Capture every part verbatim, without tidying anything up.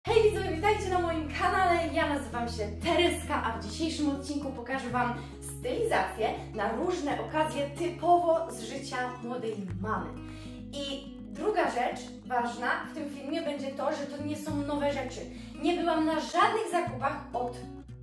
Hej widzowie, witajcie na moim kanale, ja nazywam się Tereska, a w dzisiejszym odcinku pokażę Wam stylizację na różne okazje typowo z życia młodej mamy. I druga rzecz ważna w tym filmie będzie to, że to nie są nowe rzeczy. Nie byłam na żadnych zakupach od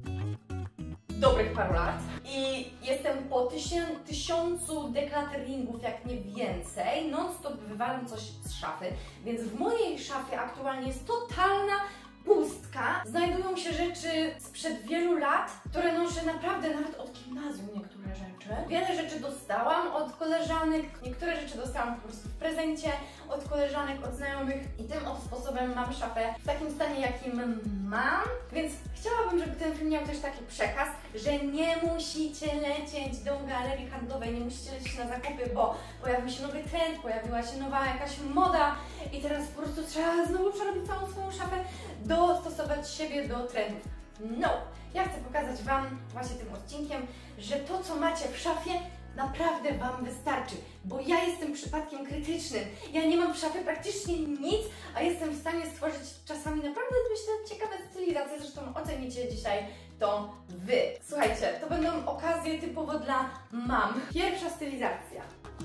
dobrych paru lat i jestem po tysię, tysiącu deklateringów, jak nie więcej. Non-stop wywalam coś z szafy, więc w mojej szafie aktualnie jest totalna pustka. Znajdują się rzeczy sprzed wielu lat, które noszę naprawdę nawet od gimnazjum, niektóre rzeczy. Wiele rzeczy dostałam od koleżanek, niektóre rzeczy dostałam po prostu w prezencie od koleżanek, od znajomych i tym oto sposobem mam szafę w takim stanie, jakim mam. Więc chciałabym, żeby ten film miał też taki przekaz, że nie musicie lecieć do galerii handlowej, nie musicie lecieć na zakupy, bo pojawił się nowy trend, pojawiła się nowa jakaś moda i teraz po prostu trzeba znowu przerobić całą swoją szafę, dostosować siebie do trendów. No! Ja chcę pokazać Wam właśnie tym odcinkiem, że to, co macie w szafie, naprawdę Wam wystarczy, bo ja jestem przypadkiem krytycznym. Ja nie mam w szafie praktycznie nic, a jestem w stanie stworzyć czasami naprawdę, myślę, ciekawe stylizacje. Zresztą ocenicie dzisiaj to Wy. Słuchajcie, to będą okazje typowo dla mam. Pierwsza stylizacja.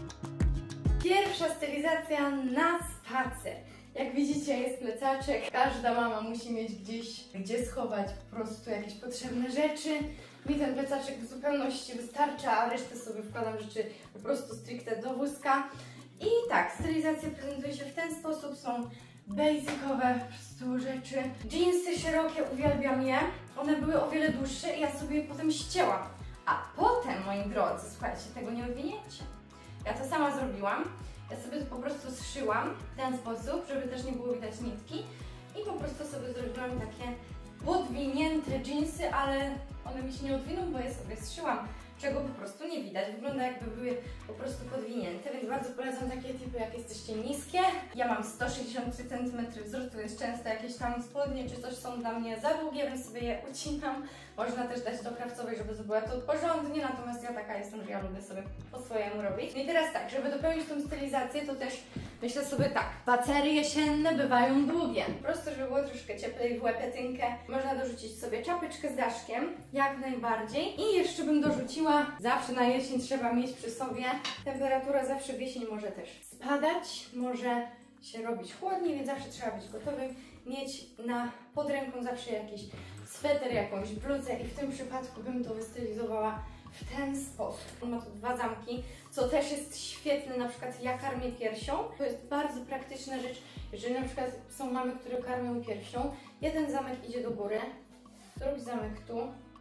Pierwsza stylizacja na spacer. Jak widzicie, jest plecaczek. Każda mama musi mieć gdzieś, gdzie schować po prostu jakieś potrzebne rzeczy. Mi ten plecaczek w zupełności wystarcza, a resztę sobie wkładam rzeczy po prostu stricte do wózka. I tak, stylizacja prezentuje się w ten sposób. Są basicowe po prostu rzeczy. Jeansy szerokie, uwielbiam je. One były o wiele dłuższe i ja sobie je potem ścięłam. A potem, moi drodzy, słuchajcie, tego nie odwinięcie. Ja to sama zrobiłam. Ja sobie to po prostu zszyłam w ten sposób, żeby też nie było widać nitki i po prostu sobie zrobiłam takie podwinięte dżinsy, ale one mi się nie odwiną, bo je sobie zszyłam, czego po prostu nie widać. Wygląda, jakby były po prostu podwinięte, więc bardzo polecam takie typy, jak jesteście niskie. Ja mam sto sześćdziesiąt trzy centymetry wzrostu, więc często jakieś tam spodnie czy coś są dla mnie za długie, więc sobie je ucinam. Można też dać do krawcowej, żeby zrobiła to porządnie, natomiast ja taka jestem, że ja lubię sobie po swojemu robić. No i teraz tak, żeby dopełnić tą stylizację, to też myślę sobie tak, spacery jesienne bywają długie. Po prostu, żeby było troszkę cieplej w łepetynkę, można dorzucić sobie czapeczkę z daszkiem, jak najbardziej. I jeszcze bym dorzuciła, zawsze na jesień trzeba mieć przy sobie, temperatura zawsze w jesień może też spadać, może się robić chłodniej, więc zawsze trzeba być gotowym, mieć na pod ręką zawsze jakiś sweter, jakąś bluzę i w tym przypadku bym to wystylizowała w ten sposób. Ma tu dwa zamki, co też jest świetne, na przykład ja karmię piersią. To jest bardzo praktyczna rzecz, jeżeli na przykład są mamy, które karmią piersią. Jeden zamek idzie do góry, drugi zamek tu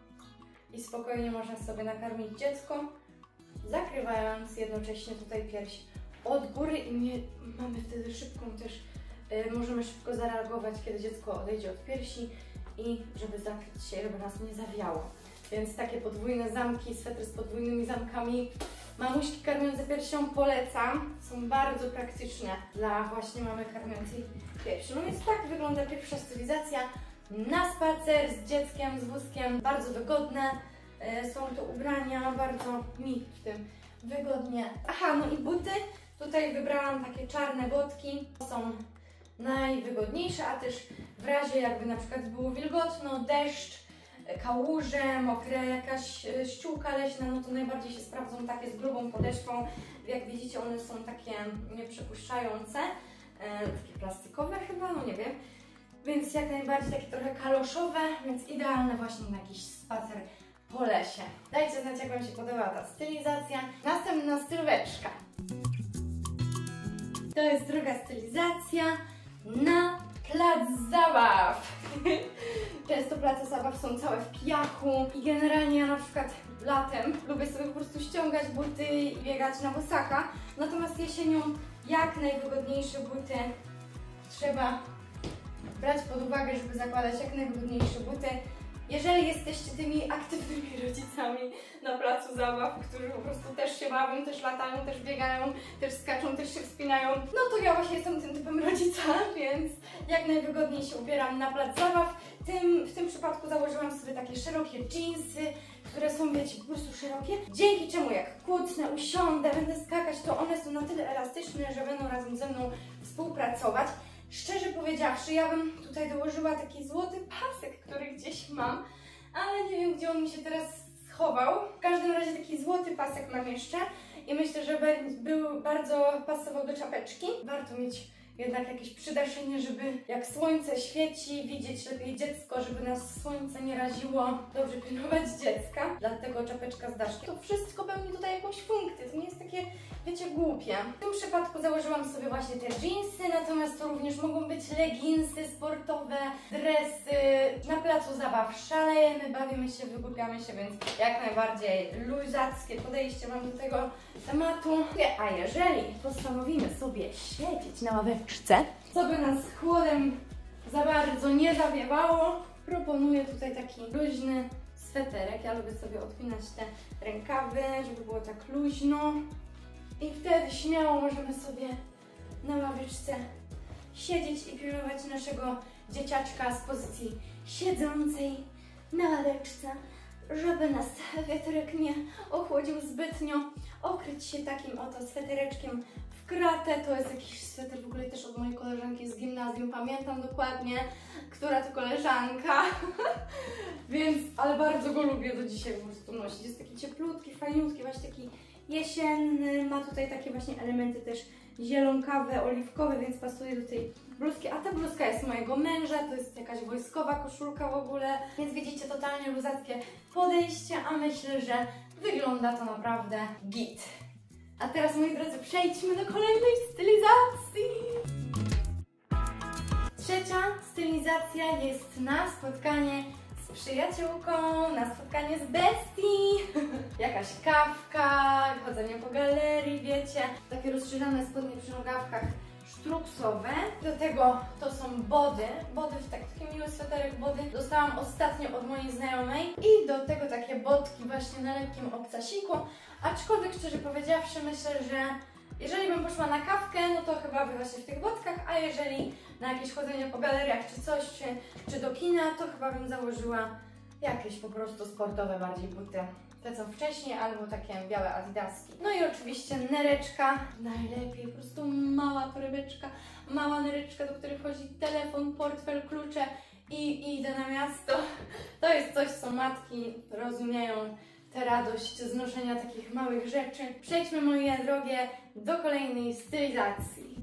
i spokojnie można sobie nakarmić dziecko, zakrywając jednocześnie tutaj pierś od góry i my mamy wtedy szybką też, yy, możemy szybko zareagować, kiedy dziecko odejdzie od piersi i żeby zakryć się, żeby nas nie zawiało. Więc takie podwójne zamki, swetry z podwójnymi zamkami, mamuśki karmiące piersią polecam. Są bardzo praktyczne dla właśnie mamy karmiącej piersią. No więc tak wygląda pierwsza stylizacja na spacer z dzieckiem, z wózkiem. Bardzo wygodne są to ubrania, bardzo mi w tym wygodnie. Aha, no i buty. Tutaj wybrałam takie czarne botki. Są najwygodniejsze, a też w razie jakby na przykład było wilgotno, deszcz, kałuże, mokre, jakaś ściółka leśna, no to najbardziej się sprawdzą takie z grubą podeszwą. Jak widzicie, one są takie nieprzepuszczające, e, takie plastikowe chyba, no nie wiem. Więc jak najbardziej takie trochę kaloszowe, więc idealne właśnie na jakiś spacer po lesie. Dajcie znać, jak Wam się podobała ta stylizacja. Następna stylóweczka. To jest druga stylizacja na plac zabaw. Często place zabaw są całe w piachu i generalnie ja na przykład latem lubię sobie po prostu ściągać buty i biegać na bosaka. Natomiast jesienią jak najwygodniejsze buty trzeba brać pod uwagę, żeby zakładać jak najwygodniejsze buty. Jeżeli jesteście tymi aktywnymi rodzicami na placu zabaw, którzy po prostu też się bawią, też latają, też biegają, też skaczą, też się wspinają, no to ja właśnie jestem tym typem rodzica, więc jak najwygodniej się ubieram na plac zabaw. Tym, w tym przypadku założyłam sobie takie szerokie dżinsy, które są, wiecie, po prostu szerokie, dzięki czemu jak kucnę, usiądę, będę skakać, to one są na tyle elastyczne, że będą razem ze mną współpracować. szczerze powiedziawszy, ja bym tutaj dołożyła taki złoty pasek, który gdzieś mam, ale nie wiem, gdzie on mi się teraz schował. W każdym razie taki złoty pasek mam jeszcze i myślę, że był bardzo pasował do czapeczki. Warto mieć jednak jakieś przydaszenie, żeby jak słońce świeci, widzieć lepiej dziecko, żeby nas słońce nie raziło, dobrze pilnować dziecka. Dlatego czapeczka z daszkiem. To wszystko pełni tutaj jakąś funkcję, to nie jest takie, wiecie, głupie. W tym przypadku założyłam sobie właśnie te dżinsy, natomiast to również mogą być leginsy sportowe, dresy. Na placu zabaw szalejemy, bawimy się, wygłupiamy się, więc jak najbardziej luzackie podejście mam do tego tematu. A jeżeli postanowimy sobie siedzieć na ławeczce, co by nas chłodem za bardzo nie zawiewało, proponuję tutaj taki luźny sweterek. Ja lubię sobie odpinać te rękawy, żeby było tak luźno. I wtedy śmiało możemy sobie na ławeczce siedzieć i pilnować naszego dzieciaczka z pozycji siedzącej na ławeczce, żeby nas wiaterek nie ochłodził zbytnio. Okryć się takim oto swetereczkiem w kratę. To jest jakiś sweter w ogóle też od mojej koleżanki z gimnazjum. Pamiętam dokładnie, która to koleżanka. Więc, ale bardzo go lubię do dzisiaj po prostu nosić. Jest taki cieplutki, fajniutki, właśnie taki jesienny. Ma tutaj takie właśnie elementy też zielonkawe, oliwkowe, więc pasuje do tej bluzki. A ta bluzka jest mojego męża, to jest jakaś wojskowa koszulka w ogóle. Więc widzicie, totalnie luzackie podejście, a myślę, że wygląda to naprawdę git. A teraz, moi drodzy, przejdźmy do kolejnej stylizacji. Trzecia stylizacja jest na spotkanie z przyjaciółką, na spotkanie z bestii. Jakaś kawka, chodzenie po galerii, wiecie. Takie rozszerzone spodnie przy nogawkach sztruksowe. Do tego to są body. Body, tak, taki miły sweterek body. Dostałam ostatnio od mojej znajomej. I do tego takie botki właśnie na lekkim obcasiku. Aczkolwiek szczerze powiedziawszy, myślę, że jeżeli bym poszła na kawkę, no to chyba by właśnie w tych botkach, a jeżeli na jakieś chodzenie po galeriach czy coś, czy, czy do kina, to chyba bym założyła jakieś po prostu sportowe bardziej buty. Te co wcześniej, albo takie białe adidaski. No i oczywiście nereczka, najlepiej, po prostu mała torebeczka, mała nereczka, do której wchodzi telefon, portfel, klucze i, i idę na miasto. To jest coś, co matki rozumieją, tę radość z noszenia takich małych rzeczy. Przejdźmy, moje drogie, do kolejnej stylizacji.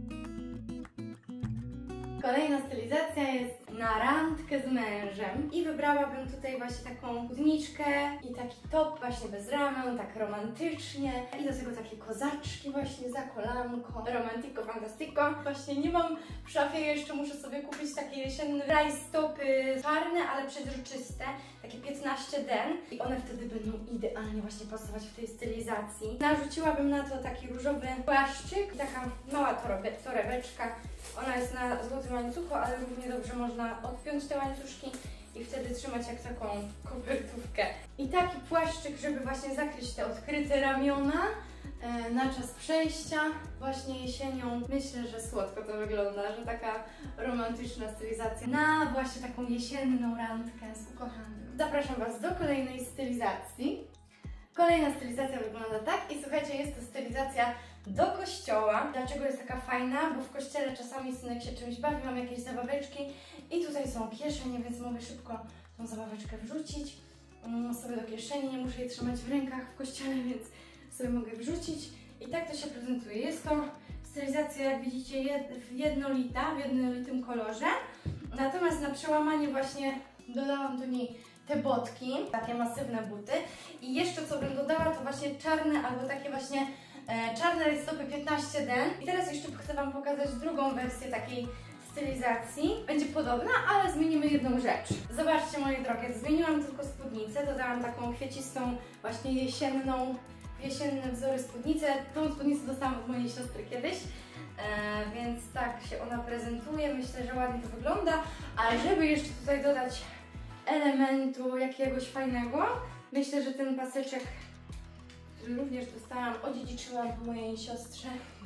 Kolejna stylizacja jest na randkę z mężem i wybrałabym tutaj właśnie taką spódniczkę i taki top właśnie bez ramion, tak romantycznie i do tego takie kozaczki właśnie za kolanko, romantico, fantastico. Właśnie nie mam w szafie jeszcze, muszę sobie kupić takie jesienne rajstopy czarne, ale przezroczyste, takie piętnaście den i one wtedy będą idealnie właśnie pasować w tej stylizacji. Narzuciłabym na to taki różowy płaszczyk i taka mała torebe, torebeczka. Ona jest na złotym łańcuchu, ale równie dobrze można odpiąć te łańcuszki i wtedy trzymać jak taką kopertówkę. I taki płaszczyk, żeby właśnie zakryć te odkryte ramiona e, na czas przejścia, właśnie jesienią. Myślę, że słodko to wygląda, że taka romantyczna stylizacja na właśnie taką jesienną randkę z ukochanym. Zapraszam Was do kolejnej stylizacji. Kolejna stylizacja wygląda tak i słuchajcie, jest to stylizacja do kościoła. Dlaczego jest taka fajna? Bo w kościele czasami synek się czymś bawi, mam jakieś zabaweczki i tutaj są kieszenie, więc mogę szybko tą zabaweczkę wrzucić um, sobie do kieszeni, nie muszę jej trzymać w rękach w kościele, więc sobie mogę wrzucić i tak to się prezentuje. Jest to stylizacja, jak widzicie, jed jednolita, w jednolitym kolorze, natomiast na przełamanie właśnie dodałam do niej te botki, takie masywne buty i jeszcze co bym dodała, to właśnie czarne albo takie właśnie e, czarne rajstopy piętnaście den. I teraz jeszcze chcę Wam pokazać drugą wersję takiej stylizacji. Będzie podobna, ale zmienimy jedną rzecz. Zobaczcie, moje drogie, zmieniłam tylko spódnicę, dodałam taką kwiecistą, właśnie jesienną, jesienne wzory spódnicę. Tą spódnicę dostałam od mojej siostry kiedyś, e, więc tak się ona prezentuje, myślę, że ładnie to wygląda, ale żeby jeszcze tutaj dodać elementu jakiegoś fajnego, myślę, że ten paseczek, który również dostałam, odziedziczyłam po mojej siostrze,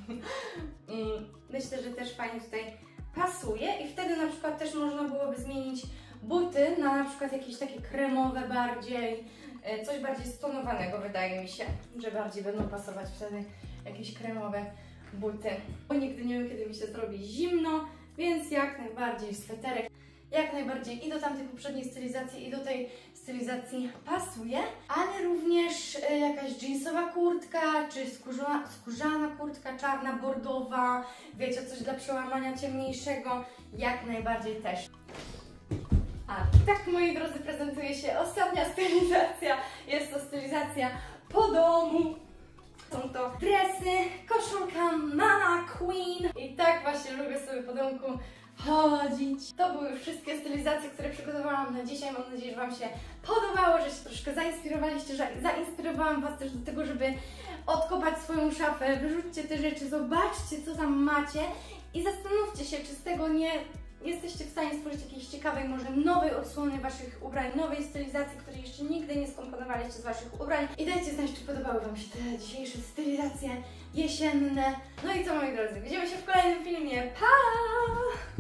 myślę, że też fajnie tutaj pasuje i wtedy na przykład też można byłoby zmienić buty na na przykład jakieś takie kremowe bardziej, coś bardziej stonowanego, wydaje mi się, że bardziej będą pasować wtedy jakieś kremowe buty. Bo nigdy nie wiem, kiedy mi się zrobi zimno, więc jak najbardziej sweterek, jak najbardziej i do tamtej poprzedniej stylizacji, i do tej stylizacji pasuje, ale również y, jakaś jeansowa kurtka, czy skórzana, skórzana kurtka czarna, bordowa, wiecie, coś dla przełamania ciemniejszego, jak najbardziej też. A tak, moi drodzy, prezentuje się ostatnia stylizacja, jest to stylizacja po domu. Są to dresy, koszulka Nana Queen i tak właśnie lubię sobie po domku chodzić. To były już wszystkie stylizacje, które przygotowałam na dzisiaj. Mam nadzieję, że Wam się podobało, że się troszkę zainspirowaliście, że zainspirowałam Was też do tego, żeby odkopać swoją szafę. Wyrzućcie te rzeczy, zobaczcie, co tam macie i zastanówcie się, czy z tego nie jesteście w stanie stworzyć jakiejś ciekawej, może nowej odsłony Waszych ubrań, nowej stylizacji, której jeszcze nigdy nie skomponowaliście z Waszych ubrań. I dajcie znać, czy podobały Wam się te dzisiejsze stylizacje jesienne. No i co, moi drodzy, widzimy się w kolejnym filmie. Pa!